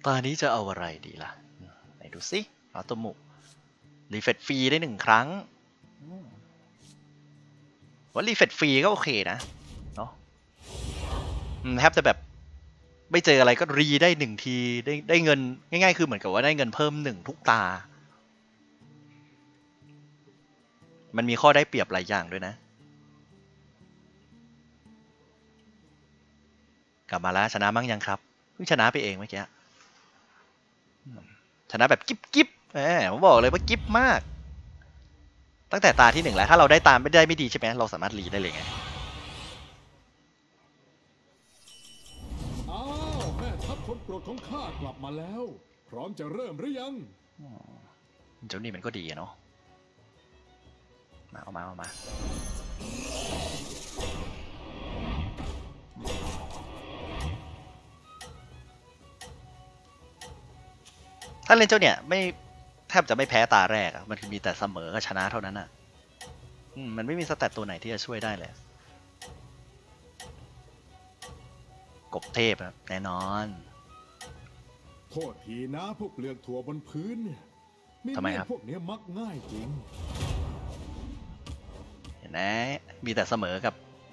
ตอนนี้จะเอาอะไรดีล่ะไหนดูสิเอาตัวหมุรีเฟรชฟรีได้1 ครั้งว่ารีเฟรชฟรีก็โอเคนะเนาะแทบจะแบบไม่เจออะไรก็รีได้1 ทีได้เงินง่ายๆคือเหมือนกับว่าได้เงินเพิ่ม1 ทุกตามันมีข้อได้เปรียบหลายอย่างด้วยนะกลับมาแล้วชนะบ้างยังครับเพิ่งชนะไปเองเมื่อกี้ชนะแบบกิ๊บผมบอกเลยว่ากิ๊บมากตั้งแต่ตาที่1แล้วถ้าเราได้ตามไม่ได้ไม่ดีใช่ไหมเราสามารถรีได้เลยไงอ้าวแม่ทัพคนโปรดของข้ากลับมาแล้วพร้อมจะเริ่มหรือยังเจ้านี่มันก็ดีเนาะเอามาถ้าเล่นเจ้าเนี่ยไม่แทบจะไม่แพ้ตาแรกอะมันมีแต่เสมอกับชนะเท่านั้นอะมันไม่มีสแตทตัวไหนที่จะช่วยได้เลยกบเทพแน่นอนโทษทีนะพวกเปลือกถั่วบนพื้นเนี่ยทำไมครับพวกนี้มักง่ายจริงเห็นไหมมีแต่เสมอกับ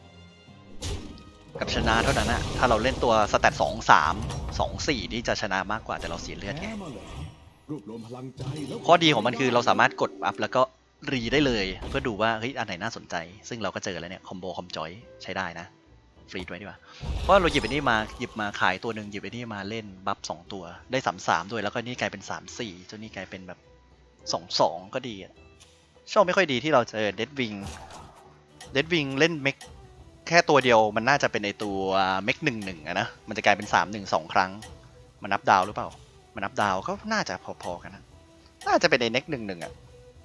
ชนะเท่านั้นอะถ้าเราเล่นตัวสแตท2-3-2-4นี่จะชนะมากกว่าแต่เราเสียเลือดไงรวบรวมพลังใจข้อดีของมันคือเราสามารถกดอัพแล้วก็รีได้เลยเพื่อดูว่าเฮ้ยอันไหนน่าสนใจซึ่งเราก็เจอแล้วเนี่ยคอมโบคอมจอยใช้ได้นะฟรีด้วยดีกว่าเพราะเราหยิบไอ้นี่มาหยิบมาขายตัวหนึ่งหยิบไอ้นี่มาเล่นบัฟ2 ตัวได้3-3ด้วยแล้วก็นี่กลายเป็น3-4เจ้านี่กลายเป็นแบบ2-2ก็ดีโชคไม่ค่อยดีที่เราเจอเดดวิงเล่นเมกแค่ตัวเดียวมันน่าจะเป็นไอตัวเมก1-1อะนะมันจะกลายเป็น3-1 2 ครั้งมันนับดาวหรือเปล่ามันนับดาวก็น่าจะพอๆกันนะน่าจะเป็นไอเน็ก1-1อะ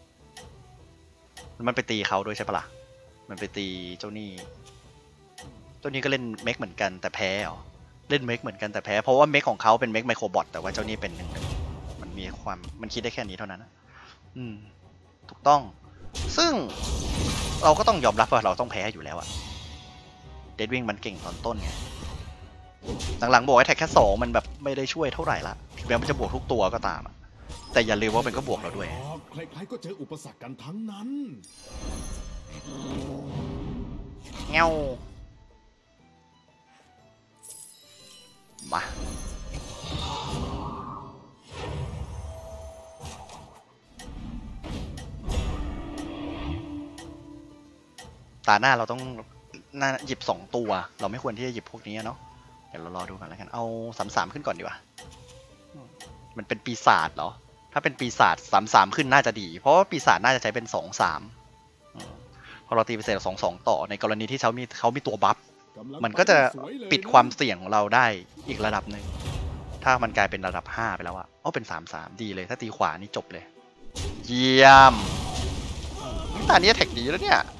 มันไปตีเขาด้วยใช่ปะล่ะมันไปตีเจ้านี่ก็เล่นเมกเหมือนกันแต่แพ้เหรอเล่นเมกเหมือนกันแต่แพ้เพราะว่าเมกของเขาเป็นเมกไมโครบอทแต่ว่าเจ้านี่เป็น1-1มันมีความมันคิดได้แค่นี้เท่านั้นถูกต้องซึ่งเราก็ต้องยอมรับว่าเราต้องแพ้อยู่แล้วอะเดดวิงมันเก่งตอนต้นไงหลังๆบอกไอ้แท็กแค่2มันแบบไม่ได้ช่วยเท่าไหร่ละถึงแม้มันจะบวกทุกตัวก็ตามแต่อย่าลืมว่ามันก็บวกเราด้วยใครๆก็เจออุปสรรคกันทั้งนั้นเงี้ยวมาตาหน้าเราต้องหยิบ2 ตัวเราไม่ควรที่จะหยิบพวกนี้เนาะเดี๋ยวเรารอดูกันแล้วกันเอา3-3ขึ้นก่อนดีกว่ามันเป็นปีศาจเหรอถ้าเป็นปีศาจ3-3ขึ้นน่าจะดีเพราะว่าปีศาจน่าจะใช้เป็น2-3พอเราตีไปเสร็จ2-2ต่อในกรณีที่เขามีตัวบัฟมันก็จะปิดความเสี่ยงของเราได้อีกระดับหนึ่งถ้ามันกลายเป็นระดับ5ไปแล้วอะเป็น3-3ดีเลยถ้าตีขวานี่จบเลยเยี่ยมตอนนี้แท็กดีแล้วเนี่ย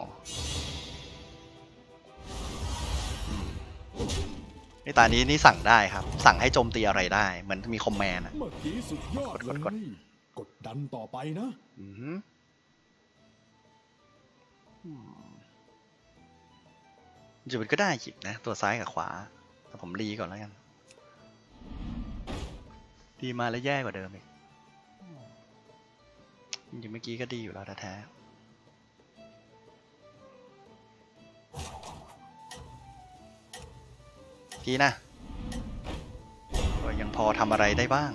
ในตานี้นี่สั่งได้ครับสั่งให้โจมตีอะไรได้เหมือนมีคอมแมนด์กดดันต่อไปนะจริงๆก็ได้หยิบนะตัวซ้ายกับขวาแต่ผมรีก่อนแล้วกันดีมาแล้วแย่กว่าเดิมอีกจริงๆเมื่อกี้ก็ดีอยู่แล้วแท้ๆทีนะก็ยังพอทำอะไรได้บ้าง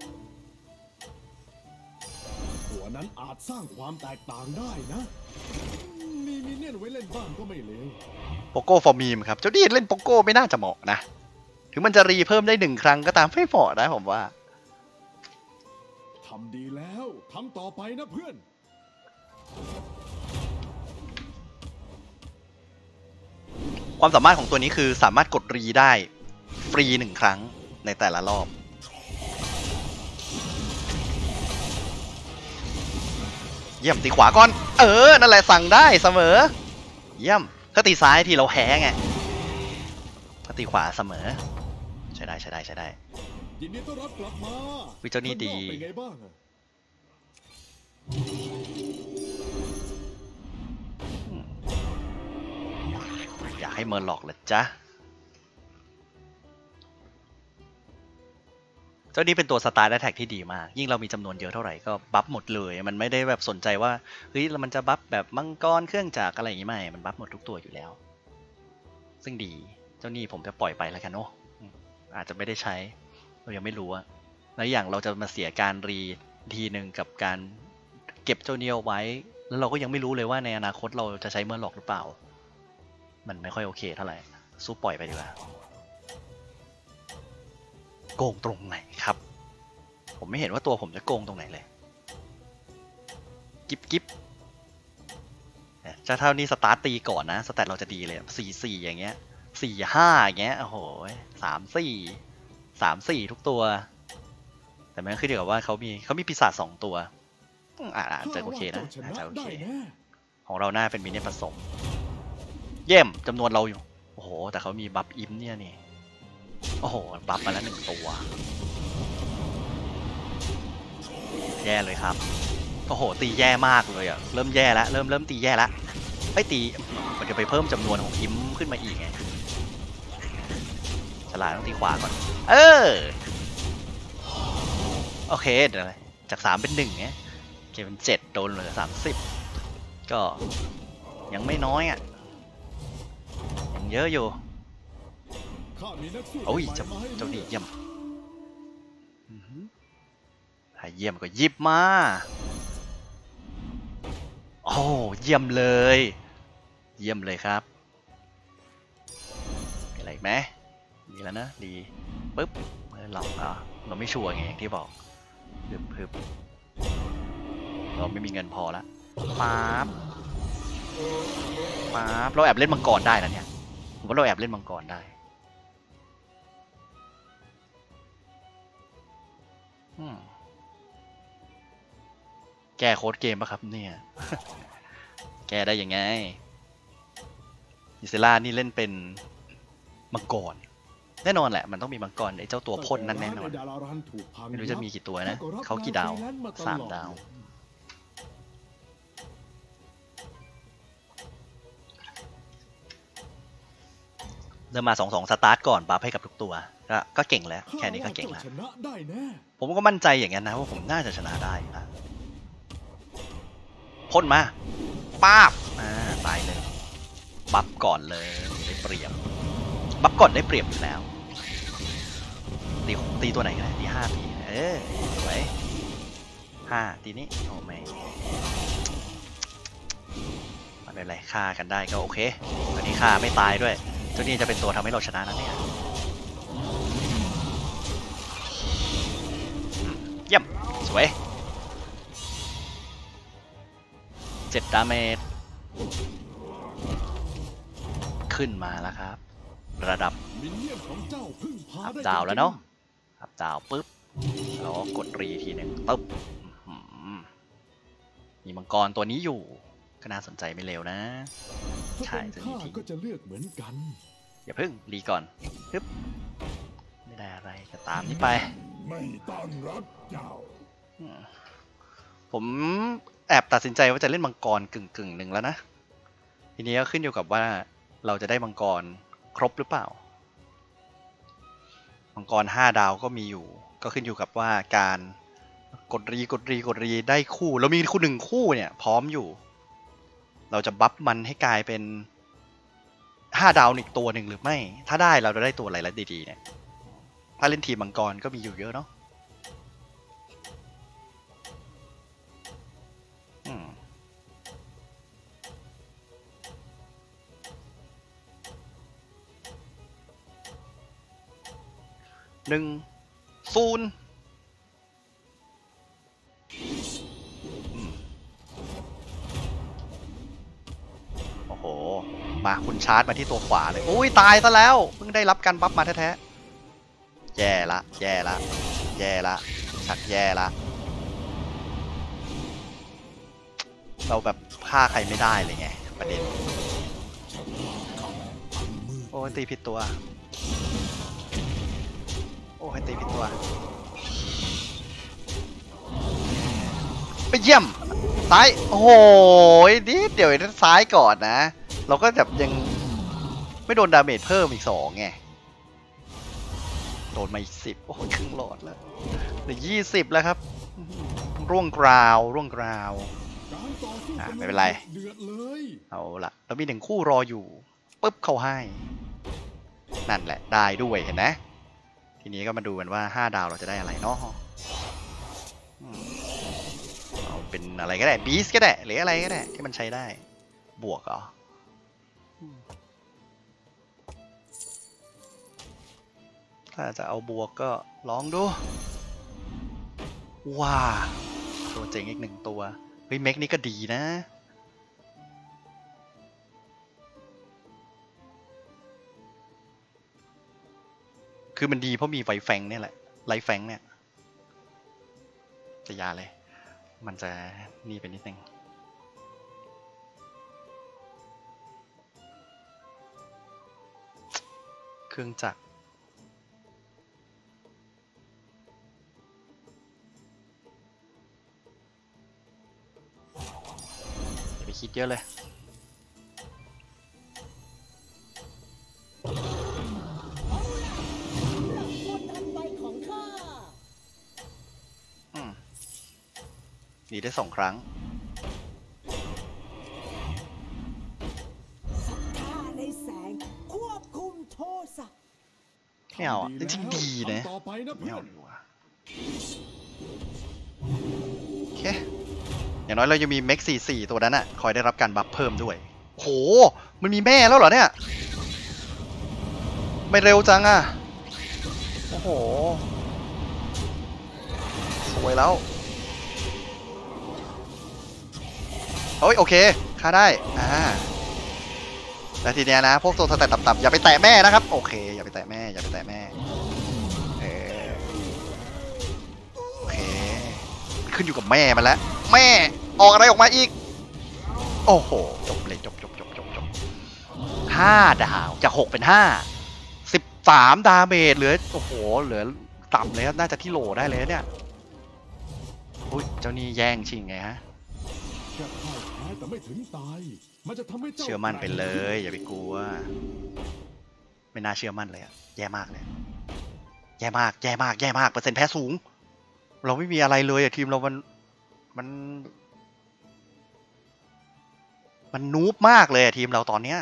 หัวนั้นอาจสร้างความแตกต่างได้นะมีมินเนี่ยนไว้เล่นบ้างก็ไม่เลวโปโก้ฟอร์มีมครับเจ้าดีเล่นโปโก้ไม่น่าจะเหมาะนะถึงมันจะรีเพิ่มได้1 ครั้งก็ตามไม่เหมาะนะผมว่าทำดีแล้วทำต่อไปนะเพื่อนความสามารถของตัวนี้คือสามารถกดรีได้ฟรี1 ครั้งในแต่ละรอบเยี่ยมตีขวาก่อนนั่นแหละสั่งได้เสมอเยี่ยมถ้าตีซ้ายที่เราแพ้ไงถ้าตีขวาเสมอใช้ได้ยินดีต้อนรับกลับมาวิจารณ์นี่ดีเป็นไงบ้างอยากให้เมิร์หลอกเลยจ๊ะเจ้านี่เป็นตัวสตาร์ทแท็กที่ดีมากยิ่งเรามีจำนวนเยอะเท่าไหร่ก็บัฟหมดเลยมันไม่ได้แบบสนใจว่าเฮ้ยมันจะบัฟแบบมังกรเครื่องจักรอะไรอย่างงี้ไม่มันบัฟหมดทุกตัวอยู่แล้วซึ่งดีเจ้านี่ผมจะปล่อยไปแล้วกันเนาะอาจจะไม่ได้ใช้เรายังไม่รู้อะแล้วอย่างเราจะมาเสียการรีทีหนึ่งกับการเก็บเจ้านี่เอาไว้แล้วเราก็ยังไม่รู้เลยว่าในอนาคตเราจะใช้เมอร์ล็อกหรือเปล่ามันไม่ค่อยโอเคเท่าไหร่สู้ปล่อยไปดีกว่าโกงตรงไหนครับผมไม่เห็นว่าตัวผมจะโกงตรงไหนเลยกิ๊บจะเท่านี้สตาร์ตตีก่อนนะสแตทเราจะดีเลย4-4อย่างเงี้ย4-5อย่างเงี้ยโอ้โห3-4ทุกตัวแต่มันขึ้นอยู่กับว่าเขามีปีศาจ2ตัวอาจจะโอเคนะอาจจะโอเคของเราหน้าเป็นมินิผสมเยี่ยมจำนวนเราอยู่โอ้โหแต่เขามีบัฟอิมเนี่ยนี่โอ้โหบัฟมาแล้ว1ตัวแย่เลยครับโอ้โหตีแย่มากเลยอะเริ่มแย่แล้วเริ่มตีแย่แล้วไอ้ตีมันจะไปเพิ่มจำนวนของอิมขึ้นมาอีกไงฉลาดต้องตีขวาก่อนโอเคเดี๋ยวจาก3เป็น1เนี่ยเกมเป็น7โดนเหลือ30ก็ยังไม่น้อยอ่ะยังเยอะอยู่โอ้ยเจ้านี่เยี่ยมถ้าเยี่ยมก็ยิบมาโอ้เยี่ยมเลยครับมีอะไรไหมดีแล้วนะดีปึ๊บเราไม่ชัวร์ไงอย่างที่บอกฮึบเราไม่มีเงินพอละป๊าบเราแอบเล่นมังกรได้นะเนี่ยผมว่าเราแอบเล่นมังกรได้แก้โค้ดเกมปะครับเนี่ย แก้ได้ยังไงอิเซล่านี่เล่นเป็นมังกรแน่นอนแหละมันต้องมีมังกรไอ้เจ้าตัวพ่นนั่นแน่นอนไม่รู้จะมีกี่ตัวนะเขากี่ดาว3 ดาวเริ่มมา2-2สตาร์ทก่อนบัฟให้กับทุกตัวก็เก่งแล้วแค่นี้ก็เก่งแล้วผมก็มั่นใจอย่างนั้นนะว่าผมน่าจะชนะได้นะพ่นมาป้าบตายเลยบัฟก่อนเลยได้เปรียบบัฟก่อนได้เปรียบอยู่แล้วตีตัวไหนกันตี5ตีสวย5ตีนี้โอ้ไม่เป็นไรฆ่ากันได้ก็โอเคตัวนี้ฆ่าไม่ตายด้วยตัวนี้จะเป็นตัวทำให้เราชนะนะเนี่ยเยี่ยมสวย7 ดาเมจขึ้นมาแล้วครับระดับอัพดาวแล้วเนาะอัพดาวปุ๊บแล้วกดรีทีหนึ่งปุ๊บมีมังกรตัวนี้อยู่ก็น่าสนใจไม่เร็วนะใช่จะมีทีก็จะเลือกเหมือนกันอย่าพึ่งรีก่อนปึ๊บไม่ได้อะไรก็ตามนี้ไปไม่ต้อนรับเจ้าผมแอบตัดสินใจว่าจะเล่นมังกรกึ่งหนึ่งแล้วนะทีนี้ก็ขึ้นอยู่กับว่าเราจะได้มังกรครบหรือเปล่ามังกร5 ดาวก็มีอยู่ก็ขึ้นอยู่กับว่าการกดรีได้คู่แล้วมีคู่1คู่เนี่ยพร้อมอยู่เราจะบัฟมันให้กลายเป็น5 ดาวอีกตัวหนึ่งหรือไม่ถ้าได้เราจะได้ตัวอะไรดีๆเนี่ยถ้าเล่นทีมมังกรก็มีอยู่เยอะเนาะ1-0โอ้โหมาคุณชาร์จมาที่ตัวขวาเลยอุ้ยตายซะแล้วเพิ่งได้รับการบัฟมาแท้ๆแย่ละชักแย่ละเราแบบฆ่าใครไม่ได้เลยไงประเด็นโอ้ยตีผิดตัวตีผิดตัวไปเยี่ยมซ้ายโอ้โหนิดเดี๋ยวซ้ายก่อนนะเราก็แบบยังไม่โดนดาเมจเพิ่มอีก2ไงโดนมาอีก10โอ้โหครึ่งหลอดแล้วเหลือ20แล้วครับร่วงกราวร่วงกราวการต่อสู้ไม่เป็นไรเดือดเลยเอาละเรามี1คู่รออยู่ปุ๊บเข้าให้นั่นแหละได้ด้วยเห็นไหมทีนี้ก็มาดูกันว่า5 ดาวเราจะได้อะไรเนาะเอาเป็นอะไรก็ได้บีสก็ได้หรืออะไรก็ได้ที่มันใช้ได้บวกเหรอถ้าจะเอาบวกก็ลองดูว้าตัวเจ๋งอีก1 ตัวเฮ้ยเมกนี่ก็ดีนะคือมันดีเพราะมีไวแฟงเนี่ยแหละไลฟ์แฟงเนี่ยจะยาเลยมันจะนี่ไปนิดนึงเครื่องจักรอย่าไปคิดเยอะเลยดีได้2 ครั้งในแสงควบคุมโทสะไม่เอาจริงๆดีนะต่อไปนะไม่เพื่อเอานดีกว่าโอเคอย่างน้อยเรายังมีเม็ก44ตัวนั้นอะคอยได้รับการบัฟเพิ่มด้วยโหมันมีแม่แล้วเหรอเนี่ยไม่เร็วจังอะโอ้โหสวยแล้วเฮ้ยโอเคฆ่าได้แล้วทีเนี้ยนะพวกตัวสแตทต่ำๆอย่าไปแตะแม่นะครับโอเคอย่าไปแตะแม่อย่าไปแตะแม่โอเคขึ้นอยู่กับแม่มันแล้วแม่ออกอะไรออกมาอีกโอ้โหจบเลยจบ5 ดาวจาก6เป็น5 13 ดาเมจเหลือโอ้โหเหลือต่ำเลยครับน่าจะที่โหลได้เลยเนี่ยอุ้ยเจ้านี่แย่งชิงไงฮะแค่พ่ายแพ้แต่ไม่ถึงตายมันจะทำให้เจ้าเชื่อมั่นไปเลยอย่าไปกลัวไม่น่าเชื่อมั่นเลยอะแย่มากเลยแย่มากเปอร์เซ็นต์แพ้สูงเราไม่มีอะไรเลยอะทีมเรามันนูบมากเลยอะทีมเราตอนเนี้ย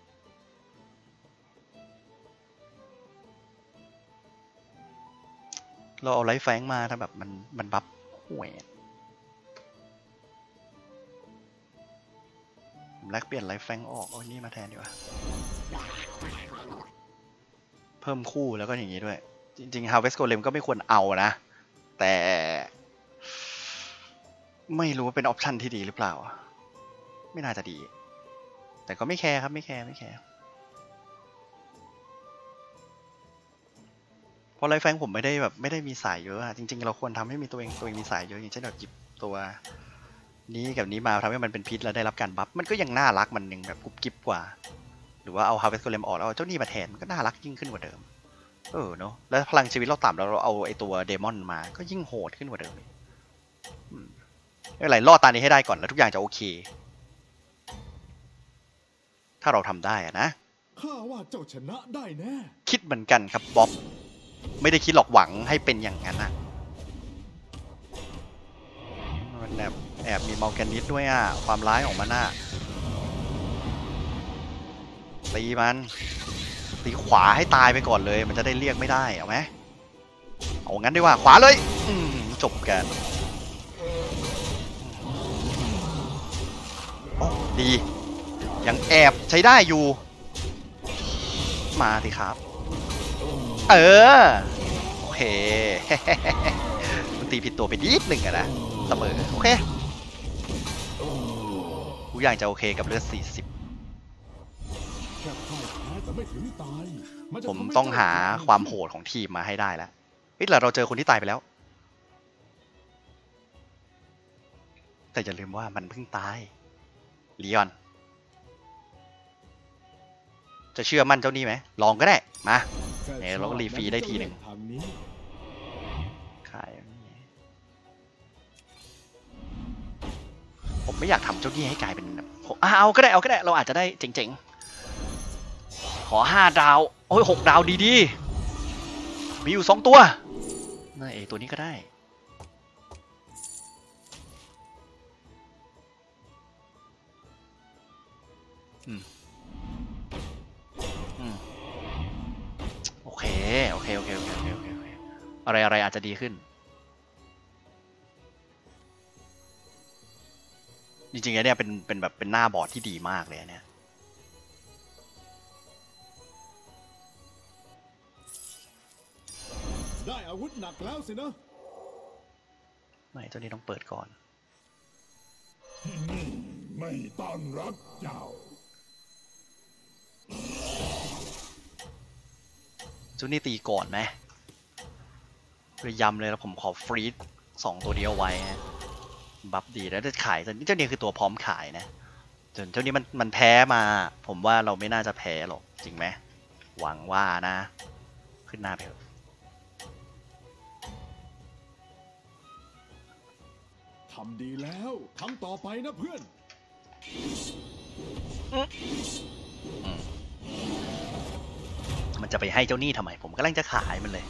เราเอาไลฟ์แฟงมาถ้าแบบมันบัฟห่วยแลกเปลี่ยนไลฟ์แฟงออกเอานี่มาแทนดีกว่าเพิ่มคู่แล้วก็อย่างนี้ด้วยจริงๆ Harvest Golem ก็ไม่ควรเอานะแต่ไม่รู้ว่าเป็นออปชันที่ดีหรือเปล่าไม่น่าจะดีแต่ก็ไม่แคร์ครับไม่แคร์เพราะไลฟ์แฟงผมไม่ได้มีสายเยอะอะจริงๆเราควรทำให้มีตัวเองมีสายเยอะอย่างเช่นแบบหยิบตัวนี้กับนี้มาทำให้มันเป็นพิษแล้วได้รับการบัฟมันก็ยังน่ารักมันยังแบบกุ๊บกิ๊บกว่าหรือว่าเอา Harvest Golem ออกแล้วเอาเจ้านี่มาแทนมันก็น่ารักยิ่งขึ้นกว่าเดิมเนาะแล้วพลังชีวิตเราต่ำแล้วเราเอาไอตัวเดมอนมาก็ยิ่งโหดขึ้นกว่าเดิมไม่เป็นไรรอดตานี้ให้ได้ก่อนแล้วทุกอย่างจะโอเคถ้าเราทำได้อะนะข้าว่าเจ้าชนะได้แน่คิดเหมือนกันครับบ๊อบไม่ได้คิดหรอกหวังให้เป็นอย่างนั้นนะมันแอบมีมัลแกนิสด้วยอ่ะความร้ายของมันน่ะตีมันตีขวาให้ตายไปก่อนเลยมันจะได้เรียกไม่ได้เอาไหมเอางั้นดีกว่าขวาเลยจบกันโอ้ดียังแอบใช้ได้อยู่มาสิครับโอเค มันตีผิดตัวไปนิดหนึ่งอะนะเสมอโอเคกูอยากจะโอเคกับเลือด40ผมต้องหาความโหดของทีมมาให้ได้แล้วเฮ้ยเราเจอคนที่ตายไปแล้วแต่อย่าลืมว่ามันเพิ่งตายลีออนจะเชื่อมั่นเจ้านี่ไหมลองก็ได้มาเนี่ยเราก็รีฟรีได้ทีหนึ่งขายผมไม่อยากทำเจ้านี่ให้กลายเป็นแบบเอาก็ได้เราอาจจะได้เจ๋งๆขอ5 ดาวโอ้ย6 ดาวดีมีอยู่2 ตัวน่าตัวนี้ก็ได้โอเคอะไรอาจจะดีขึ้นจริงๆเนี่ยเป็นแบบเป็นหน้าบอร์ดที่ดีมากเลยเนี่ยได้อาวุธหนักแล้วสินะไม่ตัวนี้ต้องเปิดก่อนไม่ต้อนรับเจ้าจุนี่ตีก่อนไหมเลยยำเลยแล้วผมขอฟรีด2 ตัวเดียวไว้บัฟดีแล้วจะขายเจ้านี้คือตัวพร้อมขายนะจนเจ้านี้มันแพ้มาผมว่าเราไม่น่าจะแพ้หรอกจริงไหมหวังว่านะขึ้นหน้าไปเถอะทำดีแล้วทำต่อไปนะเพื่อนมันจะไปให้เจ้าหนี้ทำไมผมกำลังจะขายมันเลย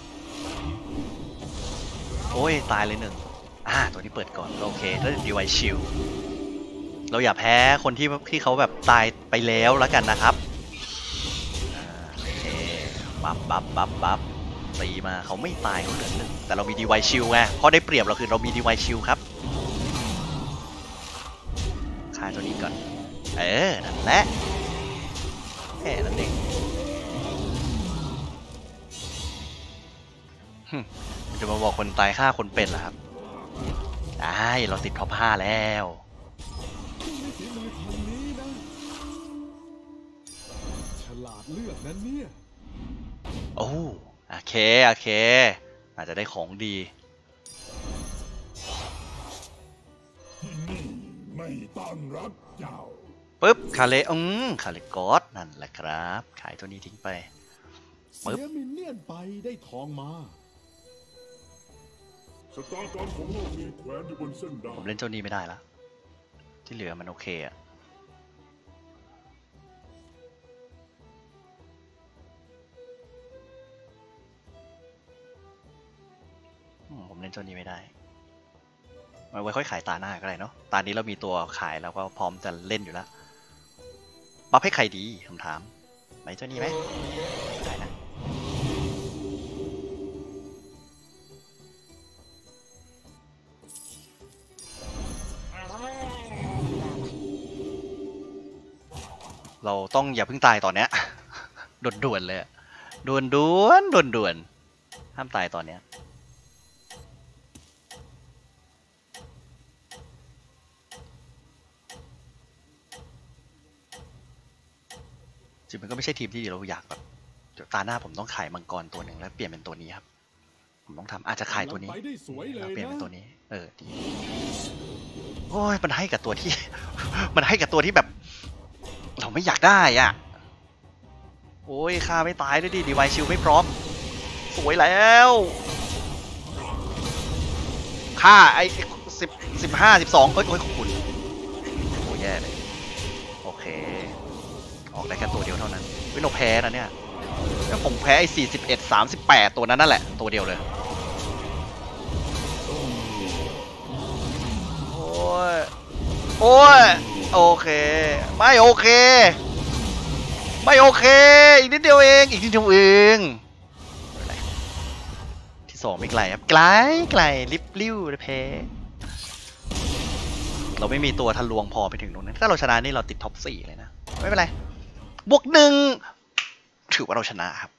โอ้ยตายเลย1ตัวนี้เปิดก่อนโอเคแล้วดีไวชิลเราอย่าแพ้คนที่เขาแบบตายไปแล้วแล้วกันนะครับโอเคบัฟตีมาเขาไม่ตายเขาเหลือ1แต่เรามีดีไวชิลไงข้อได้เปรียบเราคือเรามีดีไวชิลครับฆ่าตัวนี้ก่อนนั่นแหละแค่นั้นเองจะมาบอกคนตายฆ่าคนเป็นเหรอครับได้เราติดท็อป 5แล้วไม่ฝีมือทางนี้นะฉลาดเลือกนั้นเนี่ยโอเคอาจจะได้ของดีไม่ต้อนรับเจ้าปึ๊บคาเลกอสนั่นแหละครับขายตัวนี้ทิ้งไปปึ๊บเสียมินเนี่ยนไปได้ทองมาชะตากรรมของโลกมีแขวนอยู่บนเส้นดาวผมเล่นเจ้านี้ไม่ได้ละที่เหลือมันโอเคอะผมเล่นเจ้านี้ไม่ได้มาไว้ค่อยขายตาหน้าก็ได้เนาะตานี้เรามีตัวขายแล้วก็พร้อมจะเล่นอยู่แล้วบัฟให้ใครดีคำถามไหนเจ้านี้ไหมได้นะเราต้องอย่าเพิ่งตายตอนเนี้ยด่วนเลยด่วนห้ามตายตอนเนี้ยจริงมันก็ไม่ใช่ทีมที่เราอยากแบบตาหน้าผมต้องขายมังกรตัวหนึ่งแล้วเปลี่ยนเป็นตัวนี้ครับผมต้องทำอาจจะขายตัวนี้แล้วเปลี่ยนเป็นตัวนี้ดีโอ้ยมันให้กับตัวที่ มันให้กับตัวที่แบบเราไม่อยากได้อ่ะโอ้ยฆ่าไม่ตายด้วยดิดีไวชิลไม่พร้อมสวยแล้วฆ่าไอ้15 12โอ้ยขอบคุณโอ้แย่เลยโอเคออกได้แค่ตัวเดียวเท่านั้นไม่เราแพ้นะเนี่ยแล้วผมแพ้ไอ้41 38ตัวนั้นนั่นแหละตัวเดียวเลยโอ้ยโอเคไม่โอเคอีกนิดเดียวเองที่2ไม่ไกลครับไกลลิบลิ้วเลยเพเราไม่มีตัวทะลวงพอไปถึงตรงนั้นถ้าเราชนะนี่เราติดท็อป 4เลยนะไม่เป็นไรบวก 1ถือว่าเราชนะครับ